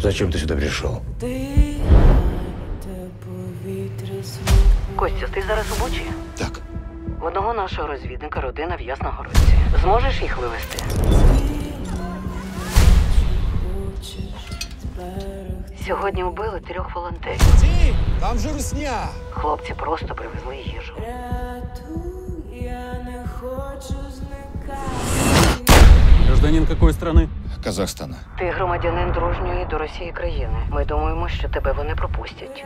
Зачем ты сюда пришел? Костя, ти зараз у Бучі? Так. В одного нашого розвідника родина в Ясногородці. Зможеш їх вивезти? Сьогодні вбили 3 волонтерів. Ті, там же русня. Хлопці просто привезли їжу. Гражданин какой страны? Казахстана. Ти громадянин дружньої до Росії країни. Ми думаємо, що тебе вони пропустять.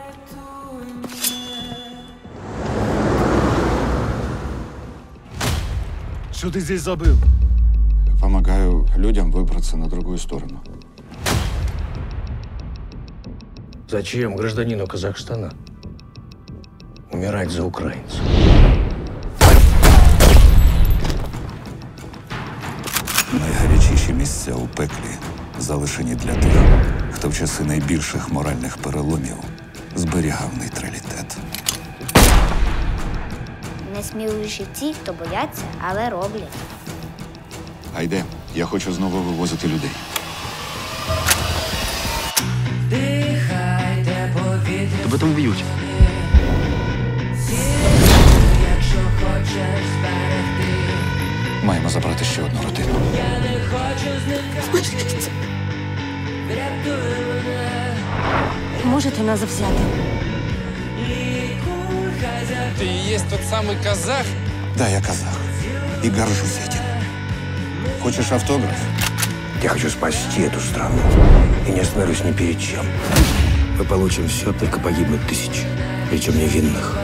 Что ты здесь забыл? Помогаю людям выбраться на другую сторону. Зачем гражданину Казахстана умирать за украинцев? Найгарячіші місця у пеклі залишені для тих, хто в часи найбільших моральних переломів зберігав нейтралітет. Найсміливіші ті, хто бояться, але роблять. Гайде, я хочу знову вивозити людей. Тебе там б'ють. Маємо забрати ще одну родину. Можете нас взяти? Ты и есть тот самый казах? Да, я казах. И горжусь этим. Хочешь автограф? Я хочу спасти эту страну и не остановлюсь ни перед чем. Мы получим все, только погибнут тысячи, причем невинных.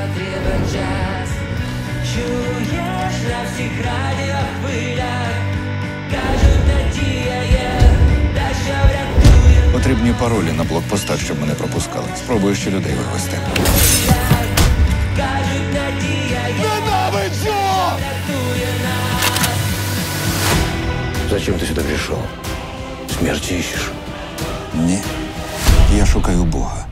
Потрібні паролі на блокпостах, щоб мене пропускали. Спробую ще людей вивезти. Зачем ты сюда пришел? Смерти ищешь? Ні. Я шукаю Бога.